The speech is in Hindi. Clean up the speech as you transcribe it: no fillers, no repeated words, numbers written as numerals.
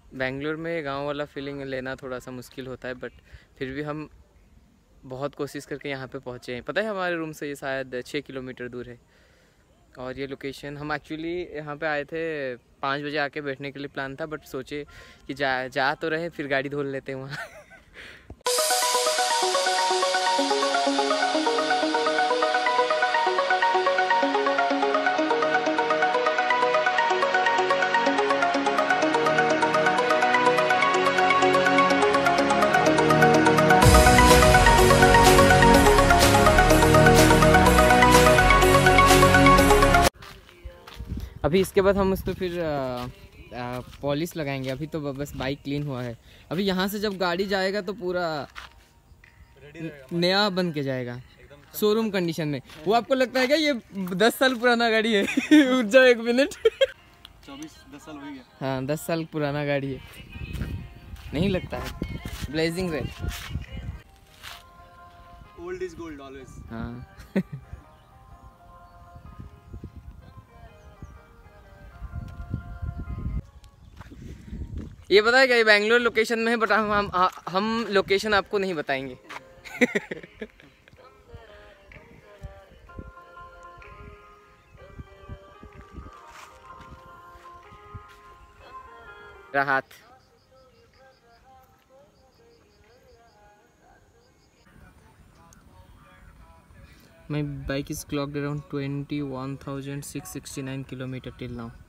बेंगलोर में गांव वाला फीलिंग लेना थोड़ा सा मुश्किल होता है, बट फिर भी हम बहुत कोशिश करके यहाँ पे पहुँचे हैं। पता है हमारे रूम से ये शायद 6 किलोमीटर दूर है। और ये लोकेशन हम एक्चुअली यहाँ पे आए थे 5 बजे आके बैठने के लिए प्लान था, बट सोचे कि जा तो रहे, फिर गाड़ी धो लेते हैं वहाँ। अभी इसके बाद हम उस पर फिर पॉलिश लगाएंगे। अभी तो बस बाइक क्लीन हुआ है। अभी यहाँ से जब गाड़ी जाएगा तो पूरा नया बन के जाएगा, शोरूम कंडीशन में। वो आपको लगता है क्या ये 10 साल पुराना गाड़ी है? रुक जाओ 1 मिनट। 10 साल हो गया। हाँ 10 साल पुराना गाड़ी है, नहीं लगता है? Blazing red. Old is gold always. हाँ। ये पता है क्या, ये बैंगलोर लोकेशन में है, बट हम लोकेशन आपको नहीं बताएंगे। राहत। My bike is clocked around 21,669 kilometer till now.